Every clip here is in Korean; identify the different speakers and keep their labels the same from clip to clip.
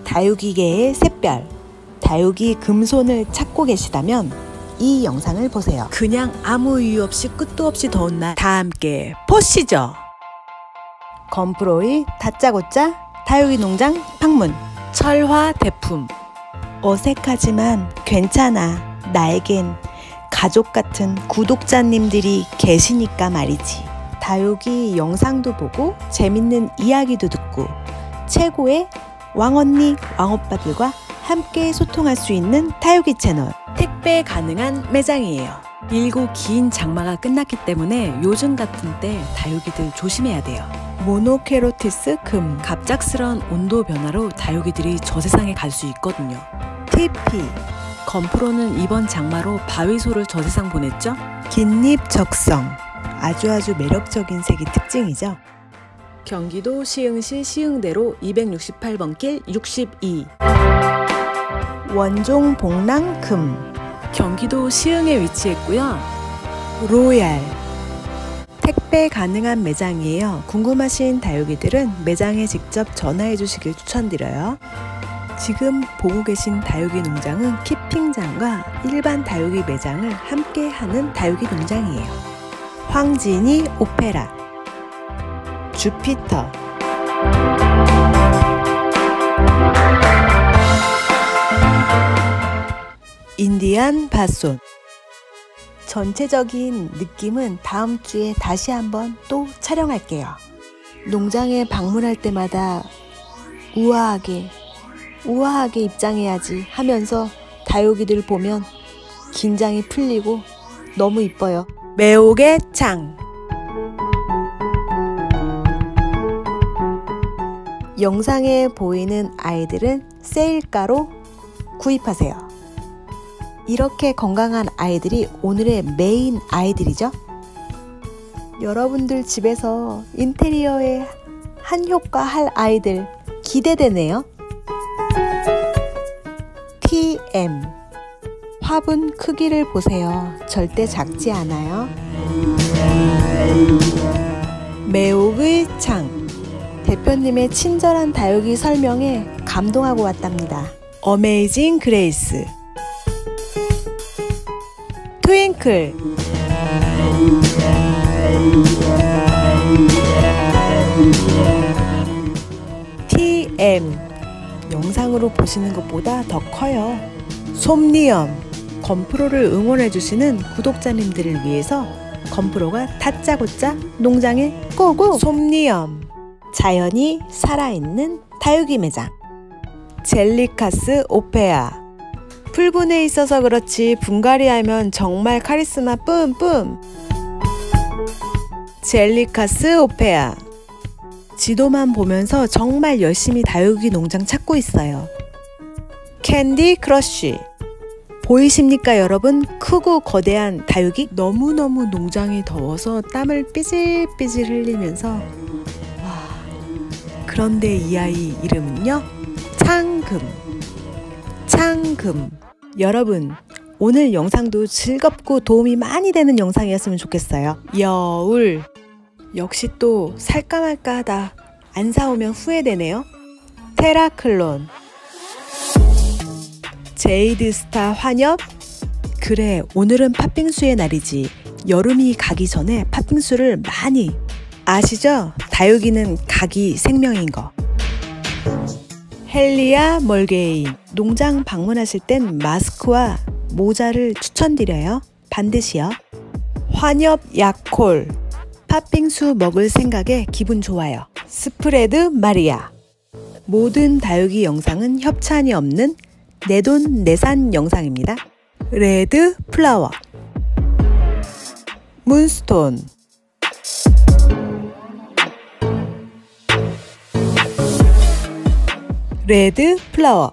Speaker 1: 다육이계의 샛별, 다육이 금손을 찾고 계시다면 이 영상을 보세요. 그냥 아무 이유 없이 끝도 없이 더운 날 다 함께 보시죠. 건프로의 다짜고짜 다육이 농장 방문. 철화 대품. 어색하지만 괜찮아. 나에겐 가족 같은 구독자님들이 계시니까 말이지. 다육이 영상도 보고 재밌는 이야기도 듣고 최고의 왕언니, 왕오빠들과 함께 소통할 수 있는 다육이 채널. 택배 가능한 매장이에요. 길고 긴 장마가 끝났기 때문에 요즘 같은 때 다육이들 조심해야 돼요. 모노케로티스 금. 갑작스러운 온도 변화로 다육이들이 저 세상에 갈 수 있거든요. TP. 건프로는 이번 장마로 바위소를 저 세상 보냈죠? 긴잎 적성. 아주 매력적인 색이 특징이죠. 경기도 시흥시 시흥대로 268번 길 62. 원종 복랑 금. 경기도 시흥에 위치했고요. 로얄. 택배 가능한 매장이에요. 궁금하신 다육이들은 매장에 직접 전화해 주시길 추천드려요. 지금 보고 계신 다육이 농장은 키핑장과 일반 다육이 매장을 함께 하는 다육이 농장이에요. 황진이 오페라. 주피터. 인디안 바손. 전체적인 느낌은 다음 주에 다시 한번 또 촬영할게요. 농장에 방문할 때마다 우아하게 입장해야지 하면서 다육이들 보면 긴장이 풀리고 너무 이뻐요. 매옥의 창. 영상에 보이는 아이들은 세일가로 구입하세요. 이렇게 건강한 아이들이 오늘의 메인 아이들이죠. 여러분들 집에서 인테리어에 한 효과 할 아이들 기대되네요. TM. 화분 크기를 보세요. 절대 작지 않아요. 매옥의 창. 대표님의 친절한 다육이 설명에 감동하고 왔답니다. 어메이징 그레이스. 트윙클. TM. 영상으로 보시는 것보다 더 커요. 솜니엄. 건프로를 응원해주시는 구독자님들을 위해서 건프로가 다짜고짜 농장에 고고! 솜니엄. 자연이 살아있는 다육이 매장. 젤리카스 오페아. 풀분해 있어서 그렇지 분갈이 하면 정말 카리스마 뿜뿜. 젤리카스 오페아. 지도만 보면서 정말 열심히 다육이 농장 찾고 있어요. 캔디 크러쉬. 보이십니까 여러분? 크고 거대한 다육이? 너무너무 농장이 더워서 땀을 삐질삐질 흘리면서 와. 그런데 이 아이 이름은요? 창금. 창금. 여러분, 오늘 영상도 즐겁고 도움이 많이 되는 영상이었으면 좋겠어요. 여울. 역시 또 살까 말까 하다 안 사오면 후회되네요. 테라클론. 제이드스타 환엽. 그래, 오늘은 팥빙수의 날이지. 여름이 가기 전에 팥빙수를 많이. 아시죠? 다육이는 각이 생명인 거. 헬리아 멀게인. 농장 방문하실 땐 마스크와 모자를 추천드려요. 반드시요. 환엽 약콜. 팥빙수 먹을 생각에 기분 좋아요. 스프레드 마리아. 모든 다육이 영상은 협찬이 없는 내돈 내산 영상입니다. 레드 플라워. 문스톤. 레드 플라워.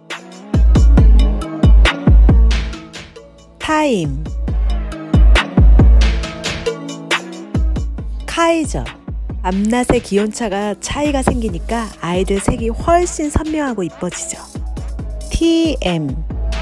Speaker 1: 타임. 카이저. 밤낮의 기온차가 차이가 생기니까 아이들 색이 훨씬 선명하고 이뻐지죠. TM.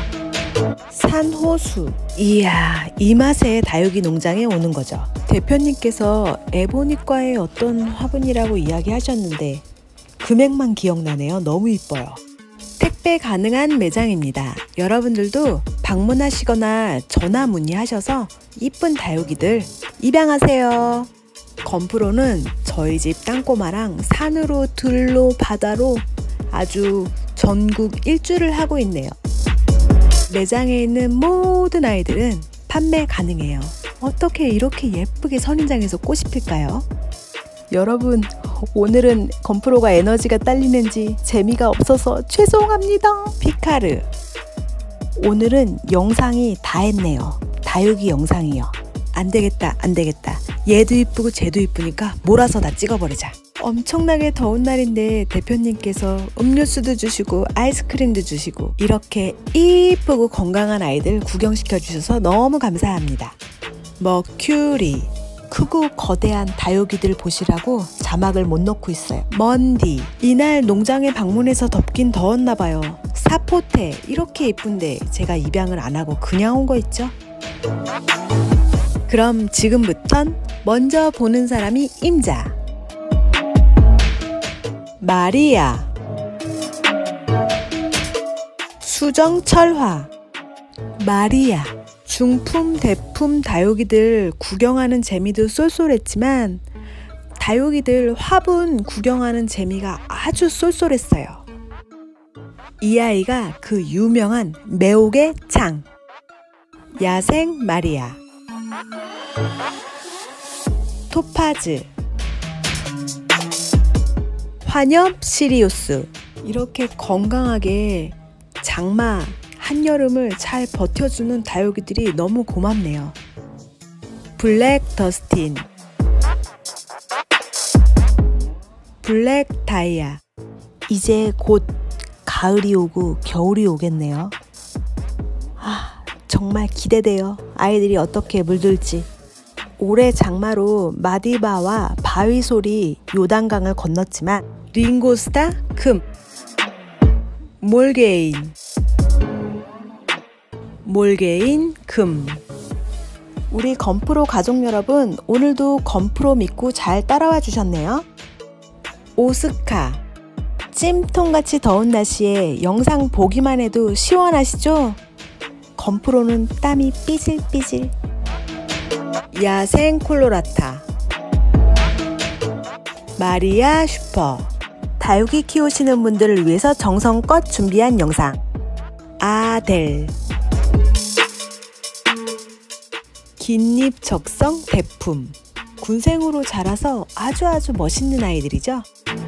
Speaker 1: 산호수. 이야, 이 맛에 다육이 농장에 오는 거죠. 대표님께서 에보니과의 어떤 화분이라고 이야기하셨는데 금액만 기억나네요. 너무 이뻐요. 택배 가능한 매장입니다. 여러분들도 방문하시거나 전화 문의하셔서 이쁜 다육이들 입양하세요. 건프로는 저희 집 땅꼬마랑 산으로 들로 바다로 아주 전국 일주를 하고 있네요. 매장에 있는 모든 아이들은 판매 가능해요. 어떻게 이렇게 예쁘게 선인장에서 꽃이 필까요? 여러분, 오늘은 건프로가 에너지가 딸리는지 재미가 없어서 죄송합니다. 피카르, 오늘은 영상이 다 했네요. 다육이 영상이요. 안되겠다 안되겠다, 얘도 이쁘고 쟤도 이쁘니까 몰아서 다 찍어버리자. 엄청나게 더운 날인데 대표님께서 음료수도 주시고 아이스크림도 주시고 이렇게 이쁘고 건강한 아이들 구경시켜 주셔서 너무 감사합니다. 머큐리, 크고 거대한 다육이들 보시라고 자막을 못 넣고 있어요. 먼디, 이날 농장에 방문해서 덥긴 더웠나봐요. 사포테, 이렇게 예쁜데 제가 입양을 안 하고 그냥 온 거 있죠? 그럼 지금부턴 먼저 보는 사람이 임자. 마리아, 수정철화. 마리아, 중품 대품 다육이들 구경하는 재미도 쏠쏠했지만 다육이들 화분 구경하는 재미가 아주 쏠쏠했어요. 이 아이가 그 유명한 매혹의 창, 야생 마리아. 토파즈, 환엽 시리우스. 이렇게 건강하게 장마, 한여름을 잘 버텨주는 다육이들이 너무 고맙네요. 블랙 더스틴, 블랙 다이아. 이제 곧 가을이 오고 겨울이 오겠네요. 정말 기대돼요. 아이들이 어떻게 물들지. 올해 장마로 마디바와 바위솔이 요단강을 건넜지만 링고스타 금, 몰게인 금. 우리 건프로 가족 여러분, 오늘도 건프로 믿고 잘 따라와 주셨네요. 오스카, 찜통같이 더운 날씨에 영상 보기만 해도 시원하시죠? 건프로는 땀이 삐질삐질. 야생 콜로라타, 마리아 슈퍼. 다육이 키우시는 분들을 위해서 정성껏 준비한 영상. 아델, 긴잎 적성 대품. 군생으로 자라서 아주 멋있는 아이들이죠.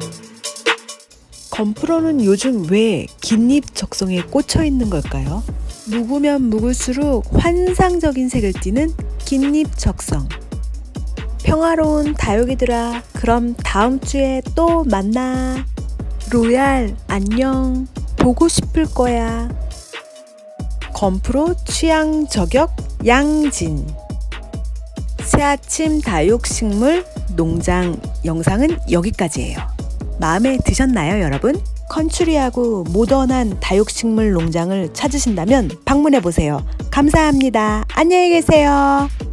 Speaker 1: 건프로는 요즘 왜 긴잎 적성에 꽂혀 있는 걸까요? 묵으면 묵을수록 환상적인 색을 띠는 긴잎 적성. 평화로운 다육이들아, 그럼 다음 주에 또 만나. 로얄 안녕. 보고 싶을 거야. 건프로 취향 저격 양진. 새아침 다육식물 농장 영상은 여기까지예요. 마음에 드셨나요, 여러분? 컨츄리하고 모던한 다육식물 농장을 찾으신다면 방문해보세요. 감사합니다. 안녕히 계세요.